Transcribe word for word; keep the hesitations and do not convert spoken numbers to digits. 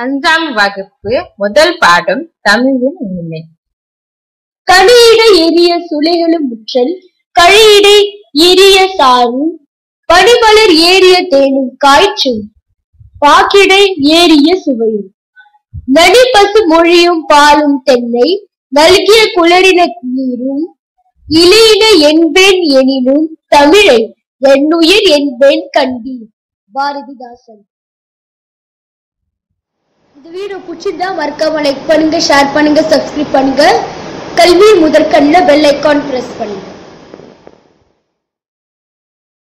அஞ்சாம் வகுப்பு முதல் பாடம் தமிழின் இனிமை. கனியிட ஏறிய சுளைகளும் முற்றல் கழியிட ஏறிய சாரும் பனிமலர் ஏறிய தேனும் காய்ச்சும் பாக்கிடை ஏறிய சுவையும் நடி பசு மொழியும் பாலும் தென்னை நல்கிய குளரின நீரும் இலையின என்பேன் எனினும் தமிழை என்னுயிர் என்பேன் கண்டி. பாரதிதாசன். இந்த வீடியோ பிடிச்சிருந்தா மறக்காம லைக் பண்ணுங்க, ஷேர் பண்ணுங்க, சப்ஸ்கிரைப் பண்ணுங்க. கல்வி முதற்கண்ணில் பெல் ஐகான் பிரஸ் பண்ணுங்க.